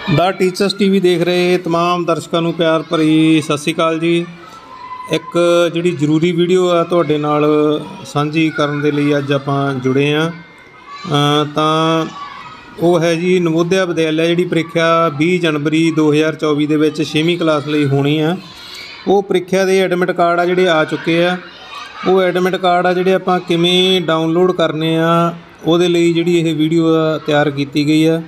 The teachers TV देख रहे तमाम दर्शकों को प्यार भरी सत श्री अकाल जी। एक जिहड़ी जरूरी वीडियो आ तुहाडे नाल सांझी करन दे लई अज आपां जुड़े हाँ। तां वो है जी नवोदया विद्यालय जिहड़ी प्रीखिया 20 जनवरी 2024 दे विच 6वीं क्लास लई होनी आ। वो प्रीखिया दे एडमिट कार्ड आ जिहड़े आ चुके आ। वो एडमिट कार्ड आ जिहड़े आपां किवें डाउनलोड करने आ उहदे लई जिहड़ी इह वीडियो तैयार कीती गई आ।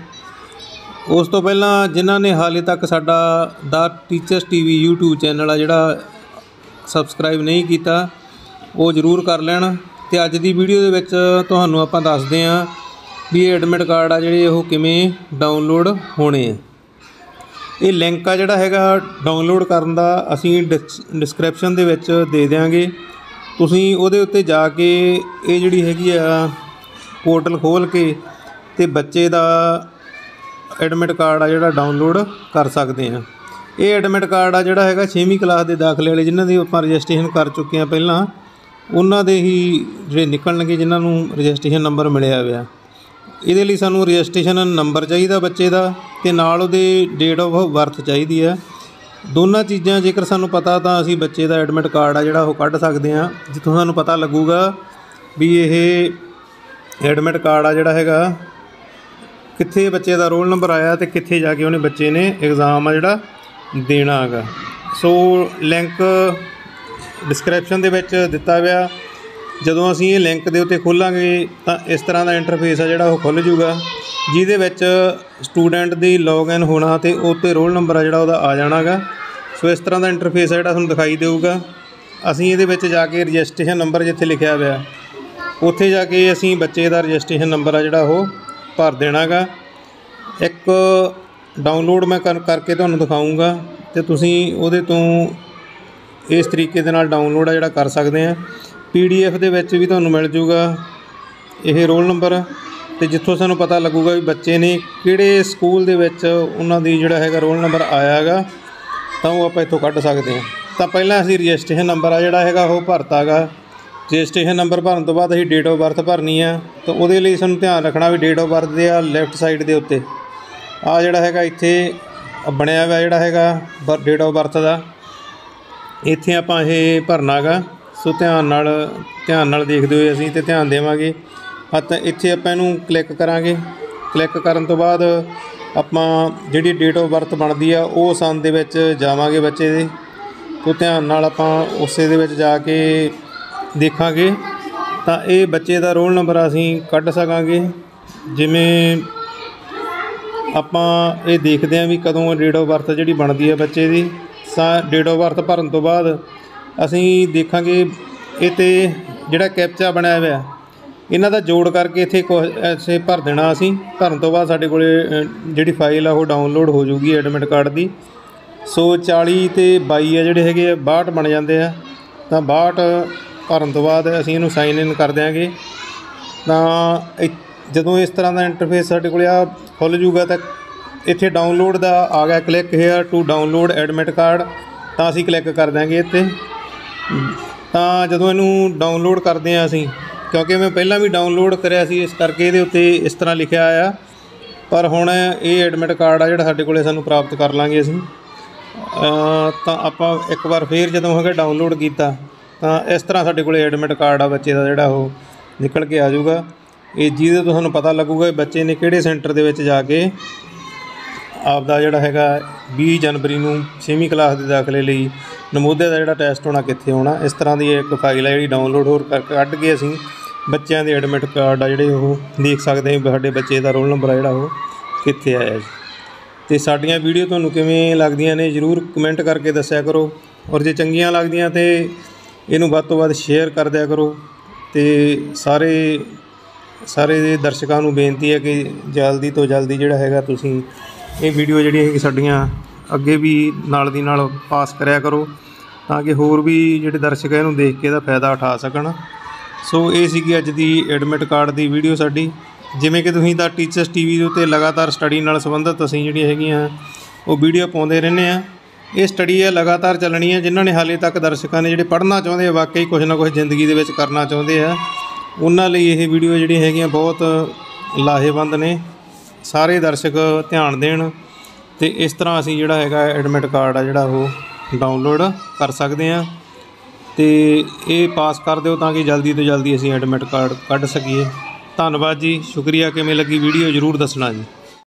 उस तो पहला जिन्हां ने हाले तक साडा the teachers TV YouTube channel आ जिहड़ा सबसक्राइब नहीं किया वो जरूर कर लैण। ते अज दी वीडियो दे विच तुहानूं आपां दसदे हां भी एडमिट कार्ड आ जिहड़े ओह किवें डाउनलोड होने आ। ये लिंक आ जिहड़ा हैगा डाउनलोड करन दा असीं डिस्क्रिप्शन दे विच दे देंगे। तुसीं उहदे उत्ते जाके ये जिहड़ी हैगी आ पोर्टल खोल के ते बच्चे दा एडमिट कार्ड आ जिहड़ा डाउनलोड कर सकते हैं। ये एडमिट कार्ड आ जिहड़ा हैगा 6वीं क्लास के दाखले वाले जिन्हां दी आपां रजिस्ट्रेशन कर चुके हैं पहलां उन्हां दे ही जिहड़े निकलणगे जिन्हां नूं रजिस्ट्रेशन नंबर मिलिया होया। इहदे लई सानूं रजिस्ट्रेशन नंबर चाहिदा बच्चे दा ते नाल उहदे डेट ऑफ बर्थ चाहिदी है। दोनों चीज़ां जेकर सानूं पता तां असीं बच्चे दा एडमिट कार्ड आ जिहड़ा ओह कढ सकदे हां। जिੱਥੋਂ सानूं पता लगूगा भी ये एडमिट कार्ड आ जिहड़ा हैगा कित्थे बच्चे का रोल नंबर आया तो कित्थे जाके उन्हें बच्चे ने एग्जाम आ जिहड़ा देना है। सो लिंक डिस्क्रिप्शन दे विच दिता गया। जदों असीं ये लिंक दे उत्ते खोलांगे तो इस तरह का इंटरफेस आ जिहड़ा ओह खुल जूगा जिहदे which student the log in होना तो उत्ते रोल नंबर आ जिहड़ा उहदा आ जाना गा। सो इस तरह का इंटरफेस आ जिहड़ा तुहानूं दिखाई देऊगा। असीं इहदे विच जाके रजिस्ट्रेशन नंबर जिथे लिखिया होया उत्थे जाके असीं बच्चे का रजिस्ट्रेशन नंबर आ जिहड़ा ओह भर देना गा। एक डाउनलोड मैं करके तुहानूं दिखाऊँगा तो तुसीं उहदे तो इस तरीके दे नाल डाउनलोड आ जिहड़ा कर सकते हैं। PDF दे विच भी तुहानूं मिल जूगा ये रोल नंबर तो जिੱਥੋਂ सानूं पता लगूगा भी बच्चे ने किहड़े स्कूल दे विच उन्हां दी जिहड़ा हैगा रोल नंबर आया गा तां ओह आपां इत्थों कढ सकते हैं। तां पहिलां असीं रजिस्ट्रेशन नंबर आ जिहड़ा हैगा ओह भरता गा। रजिस्ट्रेशन नंबर भरन तो बाद असीं डेट ऑफ बर्थ भरनी है तो उहदे लई सानूं ध्यान रखना भी डेट ऑफ बर्थ दे आ लैफ्ट साइड दे उत्ते आ जिहड़ा हैगा इत्थे बणिया होया जिहड़ा हैगा डेट ऑफ बर्थ दा इत्थे आपां इह भरना गा। सो ध्यान नाल देखदे होए असीं ते ध्यान देवांगे। तो इत्थे आपां इहनूं क्लिक करांगे। क्लिक करन तो बाद आपां जिहड़ी डेट ऑफ बर्थ बनदी आ ओह सन दे विच जावांगे बच्चे दे। तो ध्यान नाल आपां उसे दे विच जाके देखांगे तो ये बच्चे का रोल नंबर असीं कढ सकांगे। जिवें आपां ये देखते हैं भी कदों डेट ऑफ बर्थ जिहड़ी बनदी है बच्चे की डेट ऑफ बर्थ भरन तो बाद असीं देखांगे ये ते जिहड़ा कैप्चा बनया होया इन्हां दा जोड़ करके इत्थे ऐसे भर देना। असीं भरन तो बाद साडे कोले जिहड़ी फाइल आ ओह डाउनलोड हो जूगी एडमिट कार्ड की। सो 40 ते 22 जिहड़े हैगे 62 बन जाते हैं। तो 62 भरन तो बाद असीं इहनूं साइन इन कर देंगे। तो जदों इस तरह का इंटरफेस साडे कोल आ खुल जूगा तो इत्थे डाउनलोड का आ गया click here to download admit card तो असीं क्लिक कर देंगे इत्ते। तो जदों इहनूं डाउनलोड करते हैं असीं क्योंकि मैं पहलां भी डाउनलोड करिया सी इस करके इहदे उत्ते इस तरह लिखिया आया पर हुण ये एडमिट कार्ड आ जिहड़ा साडे कोले सानूं प्राप्त कर लांगे असीं। तो आपां एक बार फिर जदों हैगा डाउनलोड कीता तो इस तरह साडे कोले एडमिट कार्ड आ बच्चे का जिहड़ा ओह निकल के आ जाऊगा। ये जिहदे तो तुहानूं पता लगूगा बच्चे ने किहड़े सेंटर दे विच जाके आपदा जिहड़ा हैगा 20 जनवरी नूं 6वीं क्लास के दाखले लई नवोदया का जिहड़ा टैसट होना कित्थे होना। इस तरह की एक फाइल है जिहड़ी डाउनलोड होर कढ के असीं बच्चों के एडमिट कार्ड आ जिहड़े ओह देख सकते हैं साडे बच्चे का रोल नंबर आ जिहड़ा ओह कित्थे आया। तो साडियां वीडियो तुहानूं किवें लगदियां ने जरूर कमेंट करके दस्सिया करो और जे चंगियां लगदियां तो इनू वध तो वध शेयर कर दिया करो। तो सारे दर्शकों को बेनती है कि जल्दी तो जल्दी जिहड़ा हैगा तुसीं ये वीडियो जिहड़ी है साडियां अगे भी नाल दी नाल पास करिया करो ताकि होर भी जिहड़े दर्शक है इहनूं देख के इहदा फायदा उठा सकण। सो ये सीगी अज दी एडमिट कार्ड की वीडियो साडी। जिवें कि तुसीं दा टीचर्स टीवी दे उत्ते लगातार स्टडी नाल संबंधित असीं जिहड़ियां हैगीआं वो वीडियो पाउंदे रहिंदे आ। ये स्टडी है लगातार चलनी है। जिन्होंने हाले तक दर्शकों ने जिहड़े पढ़ना चाहुंदे वाकई कुछ ना कुछ जिंदगी दे विच करना चाहुंदे आ उन्हां लई ये वीडियो जिहड़ियां हैगीआं बहुत लाहेवंद ने। सारे दर्शक ध्यान देण ਤੇ इस तरह असीं जिहड़ा हैगा एडमिट कार्ड आ जिहड़ा वो डाउनलोड कर सकते हैं। तो ये पास कर दिओ तां कि जल्दी तो जल्दी असीं एडमिट कार्ड कढ सकीए। धन्नवाद जी, शुक्रिया। किवें लगी वीडियो जरूर दसना जी।